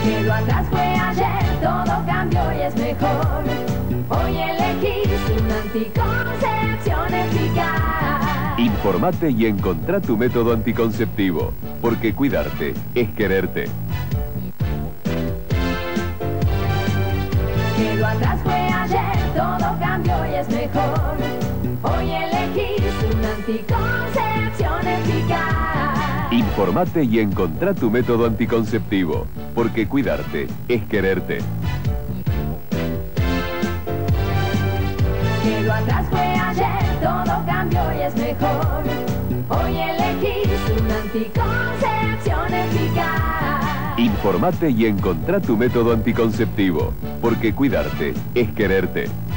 Quedó atrás fue ayer, todo cambió y es mejor. Hoy elegís una anticoncepción eficaz. Informate y encontrá tu método anticonceptivo, porque cuidarte es quererte. Quedó atrás fue ayer, todo cambió y es mejor. Hoy elegís una anticoncepción eficaz. Informate y encontrá tu método anticonceptivo, porque cuidarte es quererte. Quedó atrás fue ayer, todo cambió y es mejor. Hoy elegís una anticoncepción eficaz. Informate y encontrá tu método anticonceptivo, porque cuidarte es quererte.